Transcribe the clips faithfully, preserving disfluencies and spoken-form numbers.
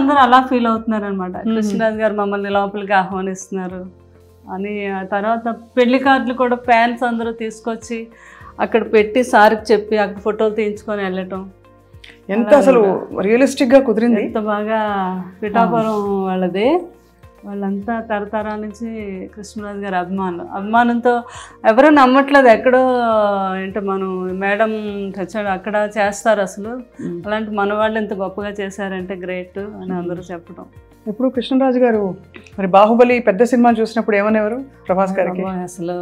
అందరూ అలా ఫీల్ అవుతున్నారు అనమాట. కృష్ణరాజు గారు మమ్మల్ని లోపలికి ఆహ్వానిస్తున్నారు అని. ఆ తర్వాత పెళ్లి కార్డులు కూడా ఫ్యాన్స్ అందరూ తీసుకొచ్చి అక్కడ పెట్టి సార్కి చెప్పి అక్కడ ఫోటోలు తీయించుకొని వెళ్ళటం. ఎంత అసలు రియలిస్టిక్గా కుదిరింది. ఎంత బాగా పిఠాపురం వాళ్ళది, వాళ్ళంతా తరతరాల నుంచి కృష్ణరాజు గారి అభిమానులు. అభిమానంతో ఎవరూ నమ్మట్లేదు ఎక్కడో ఏంటో మనం మేడం తెచ్చాడు అక్కడ చేస్తారు అసలు, అలాంటి మన వాళ్ళు ఎంత గొప్పగా చేశారంటే గ్రేట్ అని అందరూ చెప్పడం. ఇప్పుడు కృష్ణరాజు గారు మరి బాహుబలి పెద్ద సినిమా చూసినప్పుడు ఏమనేవారు ప్రభాస్ గారికి? అసలు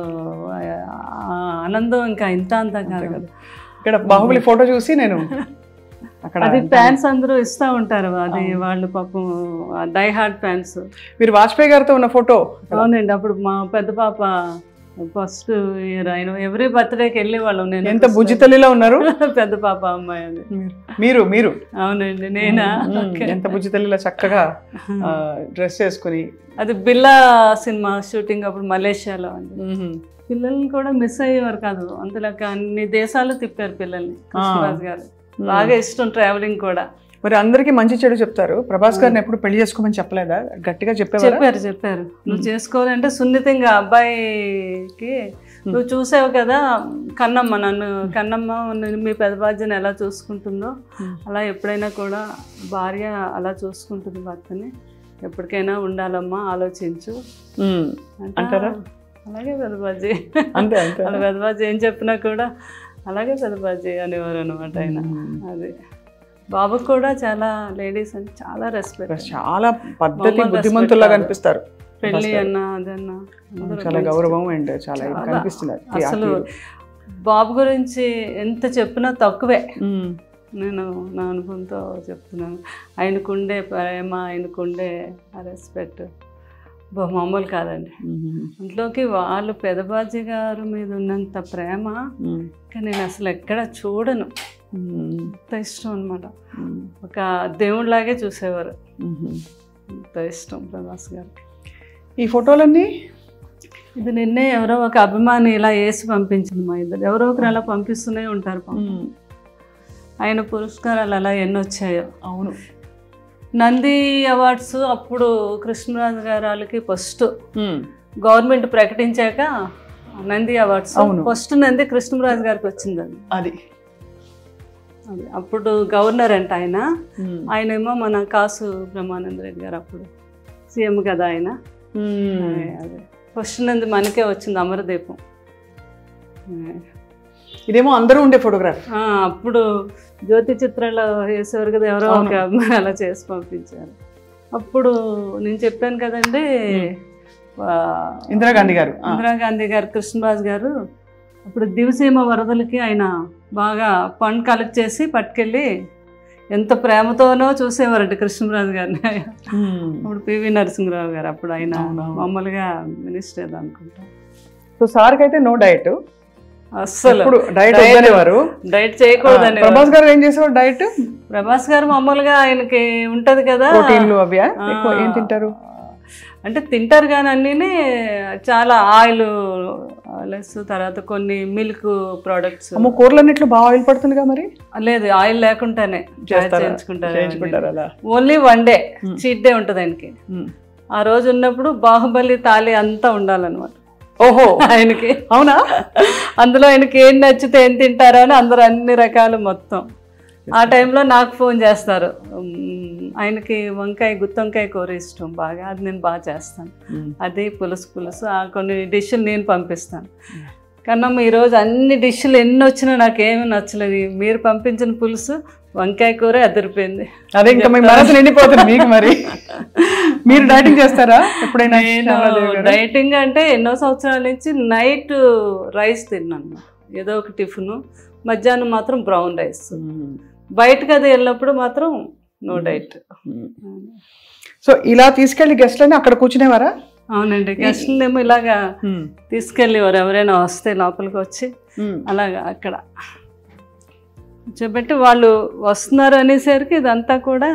ఆనందం ఇంకా ఇంత అంతా కాదు కదా. ఇక్కడ బాహుబలి ఫోటో చూసి నేను అది ఫ్యాన్స్ అందరూ ఇస్తూ ఉంటారు, అది వాళ్ళు పాపం డై హార్ట్ ఫ్యాన్స్. మీరు వాజ్పేయి గారితో ఉన్న ఫోటో? అవునండి, అప్పుడు మా పెద్ద పాప ఫస్ట్ ఇయర్ ఆయన ఎవ్రీ బర్త్డేకి వెళ్ళేవాళ్ళం. నేను ఎంత బుజ్జి తల్లిలో ఉన్నారు. పెద్ద పాప అమ్మాయి అది. మీరు మీరు అవునండి, నేనా? ఎంత బుజ్జి తల్లిలో చక్కగా డ్రెస్ చేసుకుని. అది బిల్లా సినిమా షూటింగ్ అప్పుడు మలేషియాలో అండి. పిల్లల్ని కూడా మిస్ అయ్యేవారు కాదు, అంతలాగా అన్ని దేశాలు తిప్పారు పిల్లల్ని కృష్ణరాజు గారు. బాగా ఇష్టం ట్రావెలింగ్ కూడా. మరి అందరికి మంచి చెడు చెప్తారు, ప్రభాస్ గారిని ఎప్పుడు పెళ్లి చేసుకోమని చెప్పలేదా? గట్టిగా చెప్పారు చెప్పారు చెప్పారు నువ్వు చేసుకోవాలంటే సున్నితంగా అబ్బాయికి నువ్వు చూసావు కదా కన్నమ్మ, నన్ను కన్నమ్మ మీ పెద్ద బాధ్యని ఎలా చూసుకుంటుందో అలా ఎప్పుడైనా కూడా భార్య అలా చూసుకుంటుంది భర్తని, ఎప్పటికైనా ఉండాలమ్మా ఆలోచించు అంటారా? అలాగే పెద్ద బాజీ అంతే అంతే అలా పెద్ద బాజీ ఏం చెప్పినా కూడా అలాగే పెద్ద బాజీ అనేవారు అనమాట ఆయన. అది బాబుకు కూడా చాలా లేడీస్ అని చాలా రెస్పెక్ట్, చాలా పద్ధతి బుద్ధిమంతుల్లా కనిపిస్తారు. పెళ్ళి అన్నా అదన్నా చాలా గౌరవం అండ్ చాలా కనిపిస్తుంది. అసలు బాబు గురించి ఎంత చెప్పినా తక్కువే, నేను నా అనుభవంతో చెప్తున్నాను. ఆయనకుండే ప్రేమ, ఆయనకుండే రెస్పెక్ట్ మామూలు కాదండి. అందులోకి వాళ్ళు పెదబాజీ గారు మీద ఉన్నంత ప్రేమ కానీ నేను అసలు ఎక్కడ చూడను, అంత ఇష్టం అనమాట. ఒక దేవుడిలాగే చూసేవారు, అంత ఇష్టం ప్రభాస్ గారు. ఈ ఫోటోలన్నీ ఇది నిన్నే ఎవరో ఒక అభిమాని ఇలా వేసి పంపించింది మా ఇద్దరు, ఎవరో ఒకరు అలా పంపిస్తూనే ఉంటారు. ఆయన పురస్కారాలు అలా ఎన్ని వచ్చాయో. అవును, నంది అవార్డ్స్ అప్పుడు కృష్ణరాజు గారికి ఫస్ట్ గవర్నమెంట్ ప్రకటించాక నంది అవార్డ్స్ ఫస్ట్ నంది కృష్ణరాజు గారికి వచ్చిందండి. అది అది అప్పుడు గవర్నర్ అంట ఆయన, ఆయన ఏమో మన కాసు బ్రహ్మానంద రెడ్డి గారు అప్పుడు సీఎం కదా ఆయన. అదే ఫస్ట్ నంది మనకే వచ్చింది అమరదీపం. ఇదేమో అందరూ ఉండే ఫోటోగ్రాఫ్. అప్పుడు జ్యోతి చిత్రాలు వేసేవారు కదా, ఎవరో ఒక అమ్మాయి అలా చేసి పంపించారు. అప్పుడు నేను చెప్పాను కదండి ఇందిరాగాంధీ గారు ఇందిరాగాంధీ గారు కృష్ణరాజు గారు అప్పుడు దివసీమ వరదలకి ఆయన బాగా ఫండ్ కలెక్ట్ చేసి పట్టుకెళ్ళి ఎంత ప్రేమతోనో చూసేవారండి కృష్ణరాజు గారిని. అప్పుడు పివి నరసింహరావు గారు అప్పుడు ఆయన మామూలుగా మినిస్టర్ అనుకుంటా. సో సార్కి అయితే నో డైట్, అస్సలు డైట్ వద్దనేవారు, డైట్ చేయకూడదని. ప్రభాస్ గారు ఏం చేసేవారు డైట్? ప్రభాస్ గారు మామూలుగా ఆయనకి ఉంటది కదా ప్రోటీన్లు అవి ఏం తింటారు అంటే తింటారు కానీ అన్నీ చాలా ఆయిల్ లెస్, తర్వాత కొన్ని మిల్క్ ప్రోడక్ట్స్. కూరలన్నిట్లో బాగా ఆయిల్ పడుతుందిగా మరి? లేదు, ఆయిల్ లేకుండానే చేయించుకుంటారు. Only one day cheat day ఉంటుంది ఆయనకి. ఆ రోజు ఉన్నప్పుడు బాహుబలి తాళి అంతా ఉండాలన్నమాట. ఓహో, ఆయనకి అవునా? అందులో ఆయనకి ఏం నచ్చితే ఏం తింటారో అని అందరూ అన్ని రకాలు మొత్తం. ఆ టైంలో నాకు ఫోన్ చేస్తారు, ఆయనకి వంకాయ గుత్తొంకాయ కూర ఇష్టం బాగా, అది నేను బాగా చేస్తాను, అది పులుసు పులుసు కొన్ని డిష్లు నేను పంపిస్తాను. కన్నమ్మ ఈరోజు అన్ని డిష్లు ఎన్ని వచ్చినా నాకేమీ నచ్చలేదు, మీరు పంపించిన పులుసు వంకాయ కూర అదిరిపోయింది. అదే ఇంకా మీ మనసు నిండిపోతుంది మీకు. మరి మీరు డైటింగ్ చేస్తారా ఎప్పుడైనా? డైటింగ్ అంటే ఎన్నో సంవత్సరాల నుంచి నైట్ రైస్ తిన్నాను, ఏదో ఒక టిఫిన్, మధ్యాహ్నం మాత్రం బ్రౌన్ రైస్. బయటకు అది వెళ్ళినప్పుడు మాత్రం నో డైట్. సో ఇలా తీసుకెళ్ళి గెస్ట్లని అక్కడ కూర్చునేవారా? అవునండి, గెస్ట్లేమో ఇలాగా తీసుకెళ్ళేవారు, ఎవరైనా వస్తే లోపలికి వచ్చి అలాగా అక్కడ చూపెట్టి వాళ్ళు వస్తున్నారు అనేసరికి ఇదంతా కూడా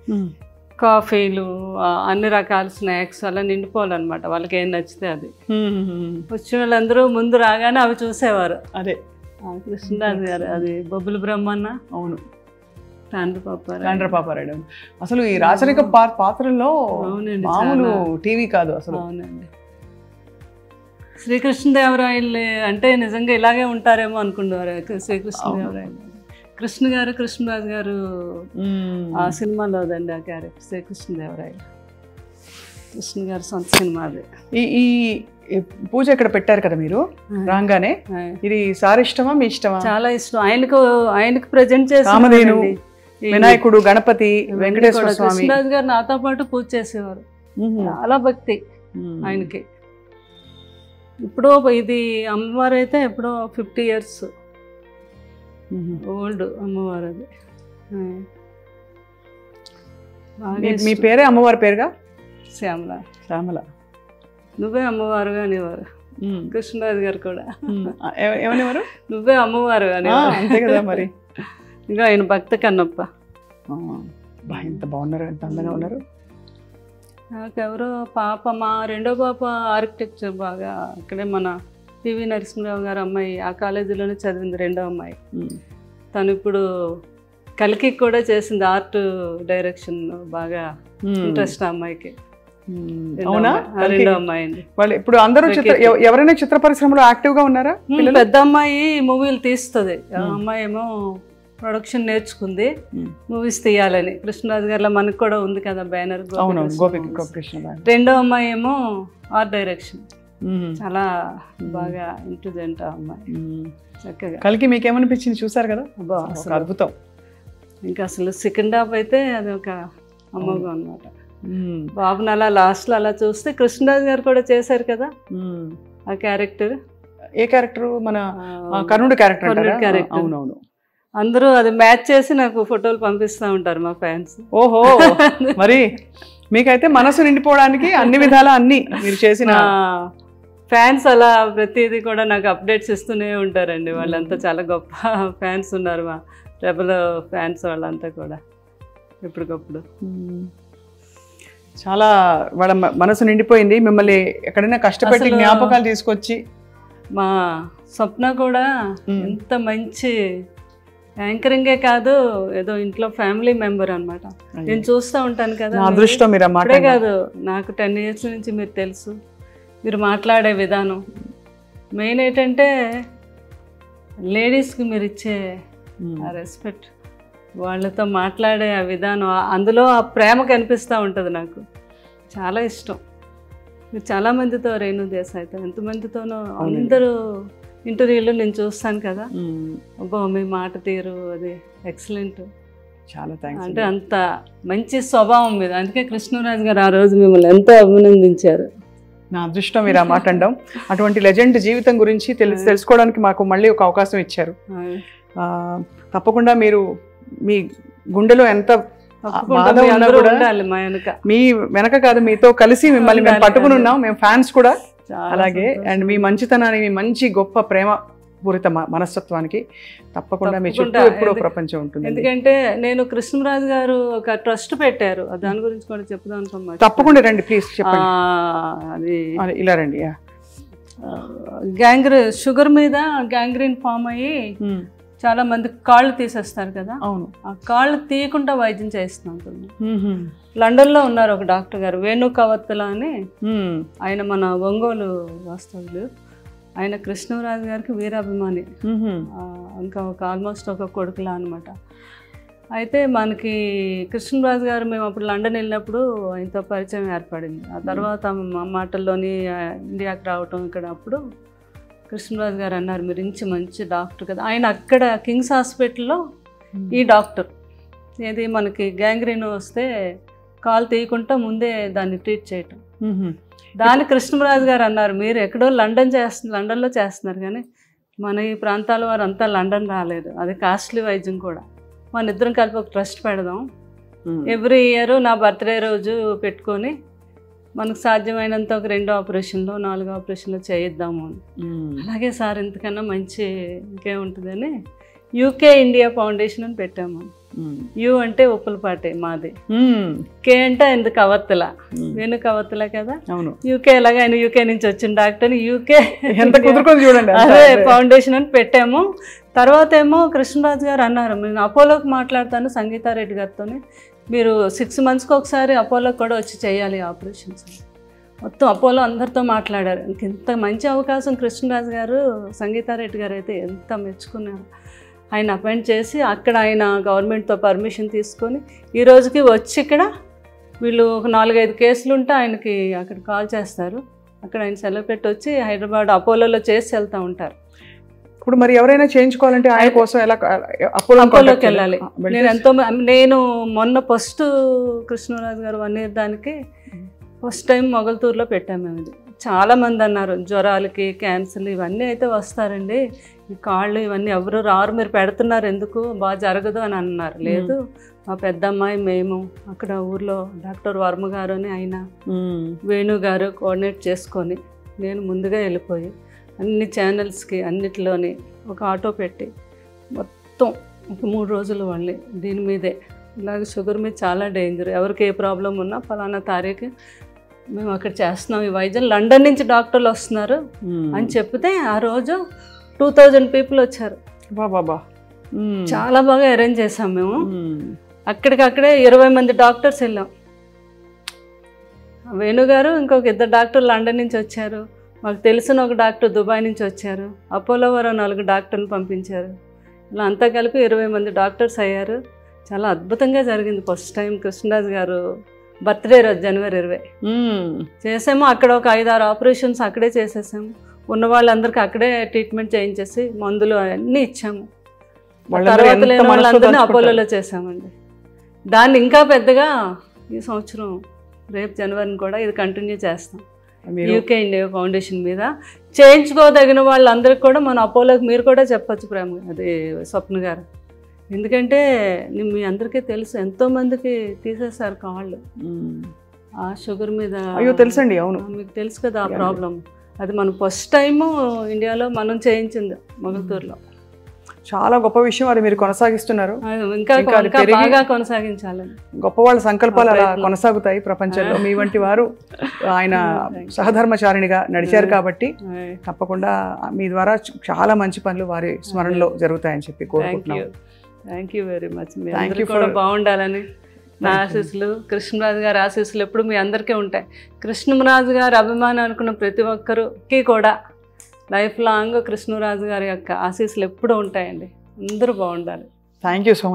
కాఫీలు అన్ని రకాల స్నాక్స్ అలా నిండిపోవాలన్నమాట, వాళ్ళకి ఏం నచ్చితే అది. వచ్చిన వాళ్ళందరూ ముందు రాగానే అవి చూసేవారు. అదే కృష్ణరాజు గారు, అది బొబ్బుల బ్రహ్మన్న. అవును, తాండ్ర పాపారాయుడు తాండ్ర పాపారాయుడు అసలు ఈ రాచరిక పాత్రల్లో మామూలు టీవీ కాదు అసలు. అవునండి. శ్రీకృష్ణదేవరాయలు అంటే నిజంగా ఇలాగే ఉంటారేమో అనుకున్నారు శ్రీకృష్ణదేవరాయలు. కృష్ణ గారు కృష్ణరాజు గారు ఆ సినిమాలోదండి ఆ క్యారెక్టర్ శ్రీకృష్ణదేవరాయలు. కృష్ణ గారు సొంత సినిమా అది. ఈ ఈ పూజ ఇక్కడ పెట్టారు కదా మీరు రాగానే, ఇది సార్ ఇష్టమా మీ ఇష్టమా? చాలా ఇష్టం. ఆయనకు ఆయనకు ప్రజెంట్ చేసి కామధేను, వినాయకుడు, గణపతి, వెంకటేశ్వర స్వామి. కృష్ణరాజు గారు నాతో పాటు పూజ చేసేవారు. చాలా భక్తి ఆయనకి. ఇప్పుడు ఇది అమ్మవారు అయితే ఎప్పుడో ఫిఫ్టీ ఇయర్స్ ఓల్డ్ అమ్మవారు అది. మీ పేరే అమ్మవారి పేరుగా? శ్యామల. శ్యామల. నువ్వే అమ్మవారుగా అనేవారు కృష్ణరాజు గారు కూడా. ఏమనేవారు? నువ్వే అమ్మవారు అనేవారు. అంతే కదా మరి. ఇంకా ఆయన భక్త కన్నప్ప. ఎంత బాగున్నారు, ఎంత అందంగా ఉన్నారు. నాకెవరో పాప, మా రెండో పాప ఆర్కిటెక్చర్ బాగా అక్కడే మన పివి నరసింహరావు గారు అమ్మాయి ఆ కాలేజీలోనే చదివింది, రెండో అమ్మాయి. తను ఇప్పుడు కలికి కూడా చేసింది, ఆర్ట్ డైరెక్షన్ బాగా ఇంట్రెస్ట్ ఆ అమ్మాయికి. అవునా? రెండో అమ్మాయి అండి. వాళ్ళు ఇప్పుడు అందరూ ఎవరైనా చిత్ర పరిశ్రమలో యాక్టివ్ గా ఉన్నారా? పెద్ద అమ్మాయి మూవీలు తీస్తుంది, అమ్మాయి ఏమో ప్రొడక్షన్ నేర్చుకుంది, మూవీస్ తీయాలని. కృష్ణరాజు గారిలో మనకు కూడా ఉంది కదా బ్యానర్. రెండో అమ్మాయి ఏమో ఆర్ట్ డైరెక్షన్. చాలా బాగా ఇంటెలిజెంట్ ఆ అమ్మాయి. చక్కగా. కలికి మీకేమనిపించింది? చూసారు కదా, అద్భుతం. ఇంకా అసలు సెకండ్ హాఫ్ అయితే అది ఒక అమ్మగా అనమాట. బాబుని అలా లాస్ట్ లో అలా చూస్తే కృష్ణరాజు గారు కూడా చేశారు కదా ఆ క్యారెక్టర్. ఏ క్యారెక్టర్? మన కర్ణుడు క్యారెక్టర్. క్యారెక్టర్. అవునవును. అందరూ అది మ్యాచ్ చేసి నాకు ఫోటోలు పంపిస్తూ ఉంటారు మా ఫ్యాన్స్. ఓహో, మరి మీకైతే మనసు నిండిపోవడానికి అన్ని విధాలా అన్ని మీరు చేసిన ఫ్యాన్స్ అలా ప్రతిదీ కూడా నాకు అప్డేట్స్ ఇస్తూనే ఉంటారండి. వాళ్ళంతా చాలా గొప్ప ఫ్యాన్స్ ఉన్నారు, మా రెబల్ ఫ్యాన్స్ వాళ్ళంతా కూడా ఎప్పటికప్పుడు. చాలా వాళ్ళ మనసు నిండిపోయింది. మిమ్మల్ని ఎక్కడైనా కష్టపెట్టి జ్ఞాపకాలు తీసుకొచ్చి. మా స్వప్న కూడా ఎంత మంచి యాంకరింగే కాదు, ఏదో ఇంట్లో ఫ్యామిలీ మెంబర్ అనమాట. నేను చూస్తూ ఉంటాను కదా. అదృష్టం మీరు అప్పుడే కాదు, నాకు టెన్ ఇయర్స్ నుంచి మీరు తెలుసు. మీరు మాట్లాడే విధానం మెయిన్ ఏంటంటే లేడీస్కి మీరు ఇచ్చే ఆ రెస్పెక్ట్, వాళ్ళతో మాట్లాడే ఆ విధానం, అందులో ఆ ప్రేమ కనిపిస్తూ ఉంటుంది. నాకు చాలా ఇష్టం. మీరు చాలామందితో, రేణు దేశాయ్తో ఎంతమందితోనో అందరూ ఇంటర్వ్యూలో నేను చూస్తాను కదా. అబ్బో మీ మాట తీరు అది ఎక్సలెంట్. చాలా థ్యాంక్స్. అంటే అంత మంచి స్వభావం మీద, అందుకే కృష్ణరాజు గారు ఆ రోజు మిమ్మల్ని ఎంతో అభినందించారు. నా అదృష్టం మీరు ఆ మాట అనడం. అటువంటి లెజెండ్ జీవితం గురించి తెలుసు తెలుసుకోవడానికి మాకు మళ్ళీ ఒక అవకాశం ఇచ్చారు. తప్పకుండా మీరు మీ గుండెలో ఎంత మీ వెనక కాదు, మీతో కలిసి మిమ్మల్ని మేము పట్టుకుని ఉన్నాం, మేము ఫ్యాన్స్ కూడా. అలాగే అండ్ మీ మంచితనాన్ని, మీ మంచి గొప్ప ప్రేమ పూరిత మనస్తత్వానికి తప్పకుండా మీ చుట్టూ ఎప్పుడో ప్రపంచం ఉంటుంది. ఎందుకంటే నేను కృష్ణరాజు గారు ఒక ట్రస్ట్ పెట్టారు, దాని గురించి కూడా చెప్దాం అనుకున్నాను. తప్పకుండా రండి ప్లీజ్, చెప్పండి. అది ఇలా రండి. గ్యాంగ్రీ షుగర్ మీద గ్యాంగ్రీన్ ఫామ్ అయ్యి చాలా మంది కాళ్ళు తీసేస్తారు కదా. అవును. ఆ కాళ్ళు తీయకుండా వైద్యం చేస్తున్నాను. లండన్లో ఉన్నారు ఒక డాక్టర్ గారు, వేణు కవత్తల అని. ఆయన మన ఒంగోలు వాస్తవులు. ఆయన కృష్ణరాజు గారికి వీరాభిమాని, ఇంకా ఒక ఆల్మోస్ట్ ఒక కొడుకులా అనమాట. అయితే మనకి కృష్ణరాజు గారు మేము అప్పుడు లండన్ వెళ్ళినప్పుడు ఆయనతో పరిచయం ఏర్పడింది. ఆ తర్వాత మా మాటల్లోని ఇండియాకి రావటం ఇక్కడ అప్పుడు కృష్ణరాజు గారు అన్నారు, మీరు ఇంచి మంచి డాక్టర్ కదా. ఆయన అక్కడ కింగ్స్ హాస్పిటల్లో ఈ డాక్టర్, ఏది మనకి గ్యాంగ్రీన్ వస్తే కాలు తీయకుండా ముందే దాన్ని ట్రీట్ చేయటం. దాని కృష్ణరాజు గారు అన్నారు, మీరు ఎక్కడో లండన్ చేస్తు లండన్లో చేస్తున్నారు కానీ మన ఈ ప్రాంతాల వారు అంతా లండన్ రాలేదు, అది కాస్ట్లీ వైద్యం కూడా. మన ఇద్దరం కలిపి ఒక ట్రస్ట్ పెడదాం, ఎవ్రీ ఇయర్ నా బర్త్డే రోజు పెట్టుకొని మనకు సాధ్యమైనంత ఒక రెండు ఆపరేషన్లో నాలుగు ఆపరేషన్లో చేయిద్దాము అని. అలాగే సార్ ఇంతకన్నా మంచి ఇంకేముంటుందని యూకే ఇండియా ఫౌండేషన్ అని పెట్టాము. యు అంటే ఉప్పులపాటి మాది, కే అంటే ఆయనది కవత్తల, వేణు కవత్తల కదా. యూకే ఎలాగ ఆయన యూకే నుంచి వచ్చిన డాక్టర్, యూకే అదే ఫౌండేషన్ అని పెట్టాము. తర్వాత ఏమో కృష్ణరాజు గారు అన్నారు, నేను అపోలోకి మాట్లాడతాను సంగీతారెడ్డి గారితో, మీరు సిక్స్ మంత్స్కి ఒకసారి అపోలోకి కూడా వచ్చి చేయాలి ఆపరేషన్స్. మొత్తం అపోలో అందరితో మాట్లాడారు. ఇంత మంచి అవకాశం కృష్ణరాజు గారు, సంగీతారెడ్డి గారు అయితే ఎంత మెచ్చుకున్నారు. ఆయన అపాయింట్ చేసి అక్కడ ఆయన గవర్నమెంట్తో పర్మిషన్ తీసుకొని ఈ రోజుకి వచ్చి ఇక్కడ వీళ్ళు ఒక నాలుగైదు కేసులు ఉంటే ఆయనకి అక్కడ కాల్ చేస్తారు, అక్కడ ఆయన సెలవు పెట్టి వచ్చి హైదరాబాద్ అపోలోలో చేసి వెళ్తూ ఉంటారు. ఇప్పుడు మరి ఎవరైనా చేయించుకోవాలంటే ఆయన కోసం ఎలా అపోలోకి వెళ్ళాలి? నేను ఎంతో నేను మొన్న ఫస్ట్ కృష్ణరాజు గారు వన్ ఇయర్ దానికి ఫస్ట్ టైం మొగల్తూరులో పెట్టాము మేము. ఇది చాలామంది అన్నారు జ్వరాలకి క్యాన్సర్లు ఇవన్నీ అయితే వస్తారండి, ఈ కాళ్ళు ఇవన్నీ ఎవరు రారు, మీరు పెడుతున్నారు ఎందుకు, బాగా జరగదు అని అన్నారు. లేదు మా పెద్దమ్మాయి మేము అక్కడ ఊర్లో డాక్టర్ వర్మ గారు అని ఆయన వేణు గారు కోఆర్డినేట్ చేసుకొని నేను ముందుగా వెళ్ళిపోయి అన్ని ఛానల్స్కి అన్నిటిలోని ఒక ఆటో పెట్టి మొత్తం ఒక మూడు రోజులు వాళ్ళే దీని మీదే, ఇలాగ షుగర్ మీద చాలా డేంజర్, ఎవరికి ఏ ప్రాబ్లం ఉన్నా ఫలానా తారీఖు మేము అక్కడ చేస్తున్నాం ఈ వైద్యం, లండన్ నుంచి డాక్టర్లు వస్తున్నారు అని చెప్తే ఆ రోజు టూ థౌజండ్ పీపుల్ వచ్చారు. బాబా చాలా బాగా అరేంజ్ చేసాం మేము. అక్కడికక్కడే ఇరవై మంది డాక్టర్స్ వెళ్ళాం. వేణుగారు ఇంకొక ఇద్దరు డాక్టర్లు లండన్ నుంచి వచ్చారు, మాకు తెలిసిన ఒక డాక్టర్ దుబాయ్ నుంచి వచ్చారు, అపోలో వారు నాలుగు డాక్టర్ని పంపించారు. ఇలా అంతా కలిపి ఇరవై మంది డాక్టర్స్ అయ్యారు. చాలా అద్భుతంగా జరిగింది. ఫస్ట్ టైం కృష్ణరాజు గారు బర్త్డే రోజు జనవరి ఇరవై చేసాము. అక్కడ ఒక ఐదారు ఆపరేషన్స్ అక్కడే చేసేసాము. ఉన్న వాళ్ళందరికీ అక్కడే ట్రీట్మెంట్ చేయించేసి మందులు అన్నీ ఇచ్చాము. తర్వాత లేని వాళ్ళందరినీ అపోలోలో చేసామండి. దాన్ని ఇంకా పెద్దగా ఈ సంవత్సరం రేపు జనవరిని కూడా ఇది కంటిన్యూ చేస్తాం. యూకే ఇండియా ఫౌండేషన్ మీద చేయించుకోదగిన వాళ్ళందరికీ కూడా మన అపోలోకి మీరు కూడా చెప్పచ్చు ప్రేమ, అది స్వప్న గారు. ఎందుకంటే మీ అందరికీ తెలుసు ఎంతోమందికి తీసేశారు కాళ్ళు ఆ షుగర్ మీద. అయ్యో తెలుసండి, అవును మీకు తెలుసు కదా ఆ ప్రాబ్లం. అది మనం ఫస్ట్ టైము ఇండియాలో మనం చేయించింది మొగల్తూరులో. చాలా గొప్ప విషయం, అది మీరు కొనసాగిస్తున్నారు. ఇంకా బాగా కొనసాగించాలని గొప్ప వాళ్ళ సంకల్పాలు అలా కొనసాగుతాయి ప్రపంచంలో. మీ వంటి వారు ఆయన సహధర్మచారిణిగా నడిచారు కాబట్టి తప్పకుండా మీ ద్వారా చాలా మంచి పనులు వారి స్మరణలో జరుగుతాయని చెప్పి కోరుకుంటున్నాను. Thank you very much. మీ అందరికీ కూడా బాగుండాలని నా ఆశీస్సులు, కృష్ణరాజు గారి ఆశీస్సులు ఎప్పుడు మీ అందరికీ ఉంటాయి. కృష్ణరాజు గారి అభిమానం అనుకున్న ప్రతి ఒక్కరికి కూడా లైఫ్ లాంగ్ కృష్ణరాజు గారి యొక్క ఆశీస్సులు ఎప్పుడూ ఉంటాయండి. అందరూ బాగుండాలి. Thank you so much.